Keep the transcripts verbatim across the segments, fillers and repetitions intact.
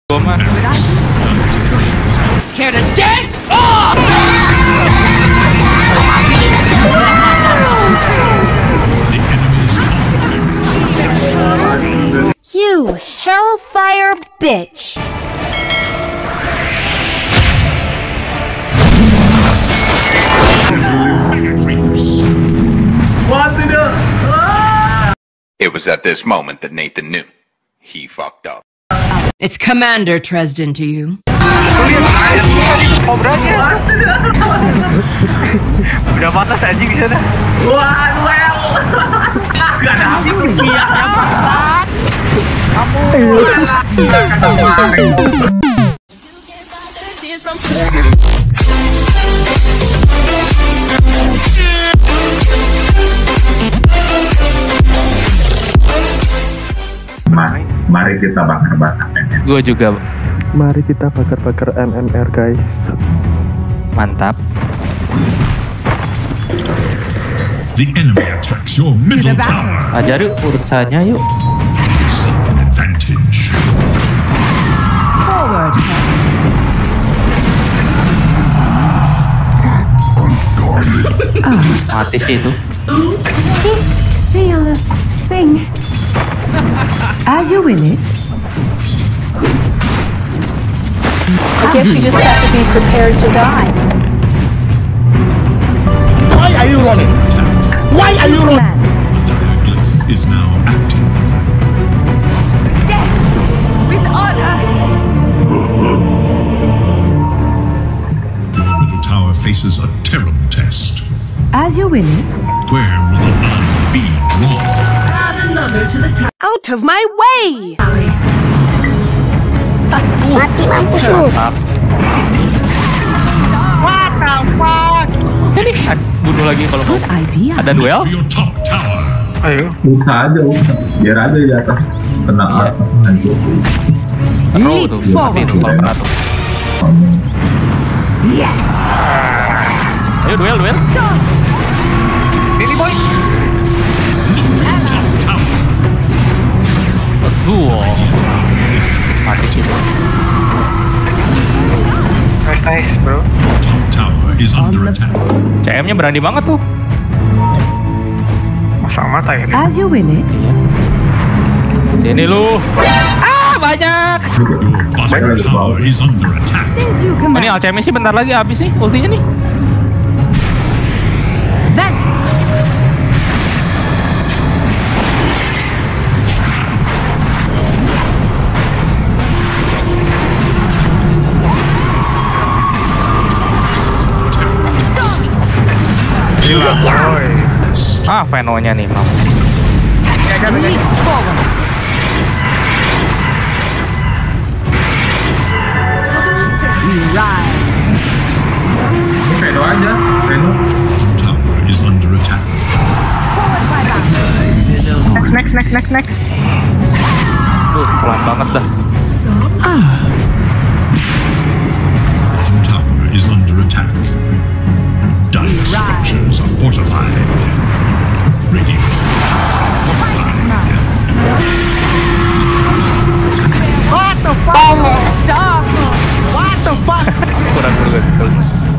Gua mah. Care to dance? Oh! You hellfire bitch! It was at this moment that Nathan knew. He fucked up. It's Commander Tresden to you. Udah panas anjing di sana. Wah, duel. Gak ada hasil pihak yang panas. Mari, mari kita bakar-bakar M M R. Gue juga. Mari kita bakar-bakar M M R guys. Mantap. The enemy attacks your middle tower. Ajar yuk urusannya yuk. Seek an advantage. Forward. Mati sih itu. Real thing. As you will it. I guess you just have to be prepared to die. Why are you running? Why are you running? The diaglyph is now active. Death with honor. The middle tower faces a terrible test. As you will it. Where will the line be drawn? Out of my way! Mati mampus lu. What the fuck? Ini bunuh lagi kalau mau. Good idea. Ada duel? To your top tower. Ayo. Usah aja, usah. Biar aja di atas kena Iya. atas hancur. Penuh tuh. Mati tuh kalau kena tuh. Yes! Ayo duel duel. Ini boy. Duo. Mati sih. Nice nice bro. Top tower is under attack. C M-nya berani banget tuh. Masang mata ya. As you will it. Sini lu. Ah banyak. Your bottom tower is under attack. Since you Oh, ini command. L C M sih bentar lagi habis nih ultinya nih. Then. Gila boy. Ah Veno-nya nih mau. Leap forward. We ride. Veno aja, Veno. Tower is under attack. Forward by bound. Next next next next. Tuh pelan banget dah. Bottom tower is under attack. Dire structures are fortified. Radiant fortified. What the fuck? Starfall. What the fuck? Kurang kurang.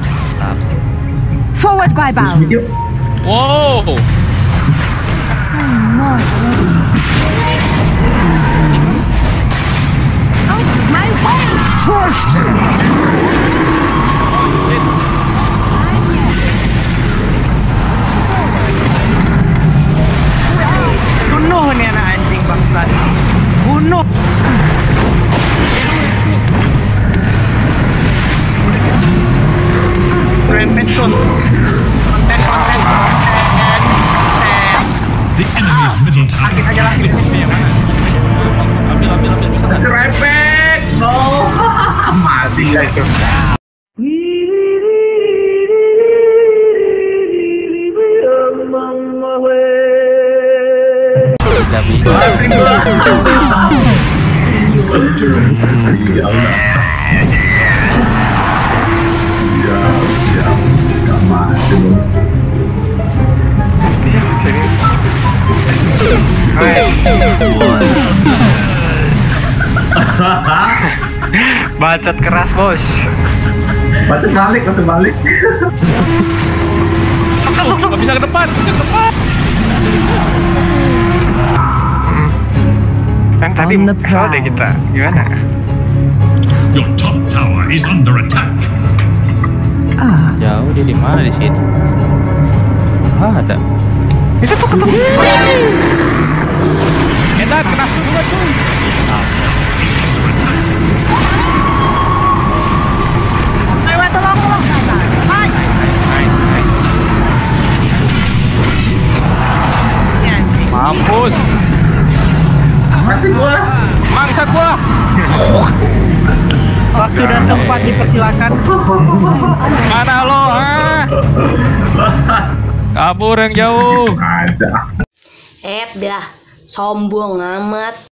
Forward by bounds. Wow. I'm not ready. Out of my way! Trust Bunuh nih anak anjing bangsa. Bunuh. Rampage soon. Konten konten konten. The enemy's middle tower. Sakit aja lah. Ambil ambil ambil bisa. Masih repek. No. Mati guys. Tidak bisa. Ya Allah. Ya, ya. Gak mati loh. Hai. Bacot keras bos. Bacot balik, bacot balik. Gak bisa ke depan, bisa ke depan. Kan tadi kesal deh kita. Gimana? Your top tower is under attack. Jauh dia di mana di sini? Ah, ada. Itu tuh ketemu. Edan, kena juga tuh. Ayo tolong tolong. Mampus. Masih gua. Mangsa gua. Waktu dan tempat dipersilakan. Mana lo? Ah? Kabur yang jauh. Ada. Eh dah, sombong amat.